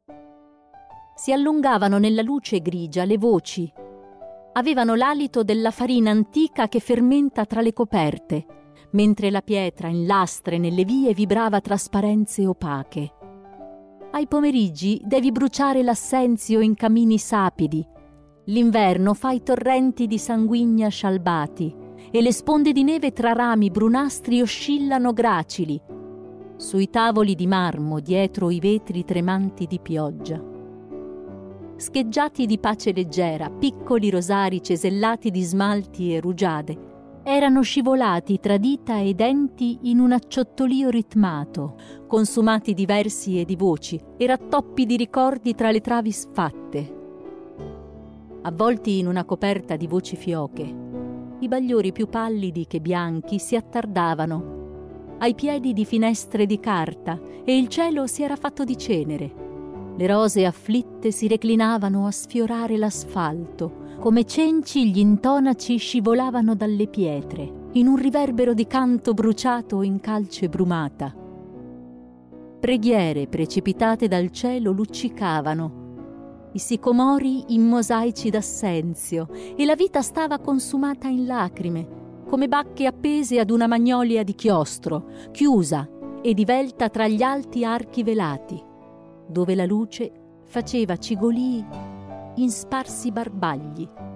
Si allungavano nella luce grigia le voci. Avevano l'alito della farina antica che fermenta tra le coperte, mentre la pietra in lastre nelle vie vibrava trasparenze opache. Ai pomeriggi devi bruciare l'assenzio in camini sapidi. L'inverno fa i torrenti di sanguigna scialbati e le sponde di neve tra rami brunastri oscillano gracili sui tavoli di marmo dietro i vetri tremanti di pioggia. Scheggiati di pace leggera, piccoli rosari cesellati di smalti e rugiade erano scivolati tra dita e denti in un acciottolio ritmato, consumati di versi e di voci e rattoppi di ricordi tra le travi sfatte. Avvolti in una coperta di voci fioche, i bagliori più pallidi che bianchi si attardavano ai piedi di finestre di carta e il cielo si era fatto di cenere. Le rose afflitte si reclinavano a sfiorare l'asfalto, come cenci gli intonaci scivolavano dalle pietre, in un riverbero di canto bruciato in calce brumata. Preghiere precipitate dal cielo luccicavano, i sicomori in mosaici d'assenzio, e la vita stava consumata in lacrime, come bacche appese ad una magnolia di chiostro, chiusa e divelta tra gli alti archi velati, dove la luce faceva cigolii in sparsi barbagli.